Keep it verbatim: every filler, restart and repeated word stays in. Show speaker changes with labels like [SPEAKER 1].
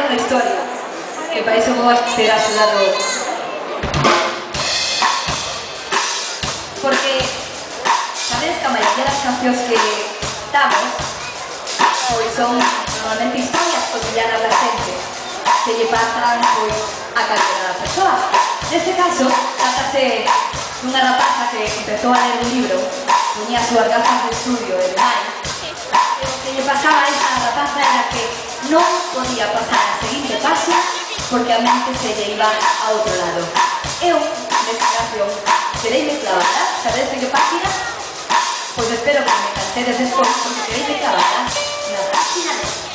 [SPEAKER 1] unha historia que para iso vou ter axudado, porque sabedes que a maioría das cancións que damos pois son normalmente historias cotidianas da xente que lle pasan pois a calquera persoa. Neste caso, trátase dunha rapaza que empezou a ler un libro, poñía as súas gafas de estudio e demais, e o que lle pasaba a esa rapaza era que non podía pasar a seguinte página porque a mente se lle iba a outro lado. Eu, nesta canción, quereime clavada, sabedes en que página? Pois espero que me cantedes despois porque quereime clavada na página de